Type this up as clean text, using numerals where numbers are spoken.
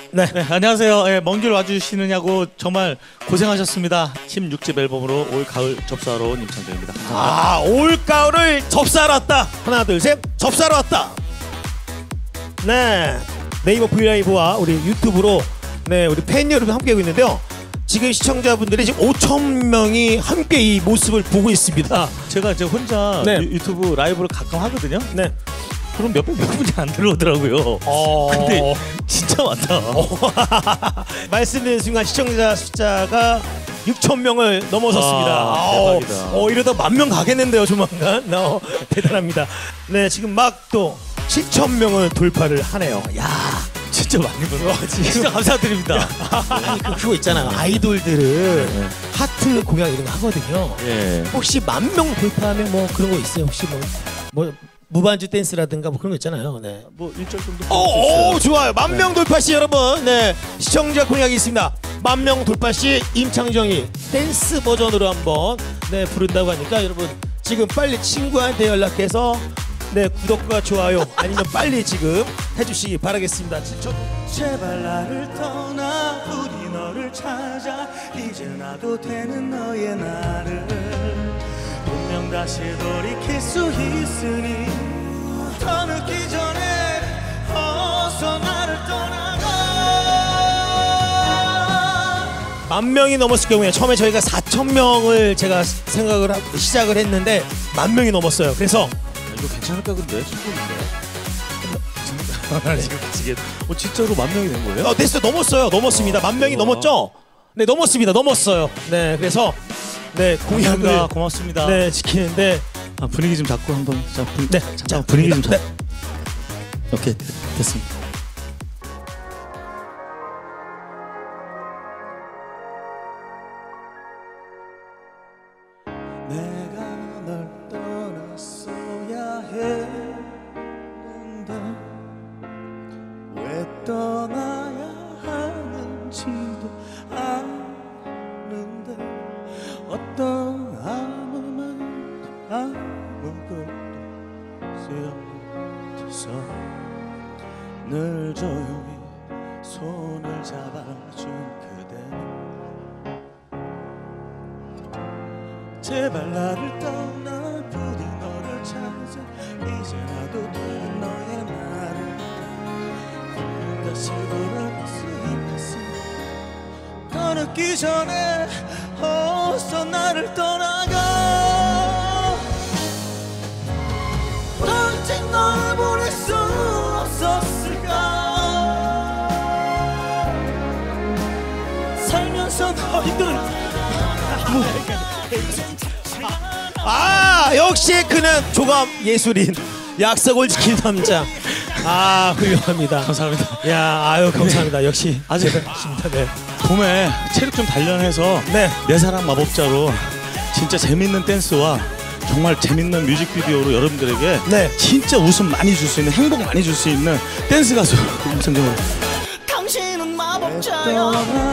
네, 안녕하세요. 먼 길 와주시느냐고 정말 고생하셨습니다. 16집 앨범으로 올 가을 접수하러 온 임창정입니다. 아, 올 가을을 접수하러 왔다. 하나 둘 셋, 접수하러 왔다. 네, 네이버 브이라이브와 우리 유튜브로 우리 팬 여러분 함께하고 있는데요. 지금 시청자분들이 지금 5,000명이 함께 이 모습을 보고 있습니다. 제가 이제 혼자 유튜브 라이브를 가끔 하거든요. 네. 그럼 몇 분이 안 들어오더라고요. 근데 진짜 많다. 말씀드린 순간 시청자 숫자가 6,000명을 넘어섰습니다. 대박이다. 이러다 10,000명 가겠는데요, 조만간. 대단합니다. 네, 지금 막 또 7,000명을 돌파를 하네요. 야, 진짜 많이 벌어. 진짜 감사드립니다. 아니 그거 있잖아. 아이돌들은 하트 공약 이런 거 하거든요. 혹시 10,000명 돌파하면 뭐 그런 거 있어요? 혹시 뭐 무반주 댄스라든가 뭐 그런 거 있잖아요. 네. 뭐 일절 정도. 오, 좋아요. 10,000명 돌파 시 여러분. 네. 시청자 공약이 있습니다. 10,000명 돌파 시 임창정이 댄스 버전으로 한번 부른다고 하니까 여러분 지금 빨리 친구한테 연락해서 구독과 좋아요 아니면 빨리 지금 해주시기 바라겠습니다. 제발 나를 떠나 우리 너를 찾아 이제 나도 되는 너의 나를 분명 다시 돌이킬 수 있으니 더 늦기 전에 어서 나를 떠나가. 10,000명이 넘었을 경우에 처음에 저희가 4,000명을 제가 생각을 하고 시작을 했는데 10,000명이 넘었어요. 그래서 이거 괜찮을까 근데 지금 진짜로 10,000명이 된 거예요? 됐어요. 넘었습니다. 10,000명이 넘었죠? 네, 넘었어요. 네, 그래서 공약을 고맙습니다. 지키는데 분위기 좀 잡고 한번 자, 분위기 좀 잡고. 오케이, 됐습니다. 내가 널 떠났어야 했는데 왜 떠나야 하는지도 아는데 어떤 아무것도 쓰지 못해서 늘 조용히 손을 잡아준 그대는 제발 나를 떠나 부디 너를 찾아 이제 나도 되는 너의 나를 다시 돌아갈 수 있겠어. 더 늦기 전에 어서 나를 떠나가. 언제 너를 보낼 수 없었을까. 살면서 너희들 역시 그는 조감 예술인 약속을 지킨 남자. 훌륭합니다. 감사합니다. 야, 감사합니다. 역시 아주 봄에 체력 좀 단련해서 내 사랑 마법자로 진짜 재밌는 댄스와 정말 재밌는 뮤직비디오로 여러분들에게 진짜 웃음 많이 줄 수 있는, 행복 많이 줄 수 있는 댄스 가수 임창정입니다. 당신은 마법자야.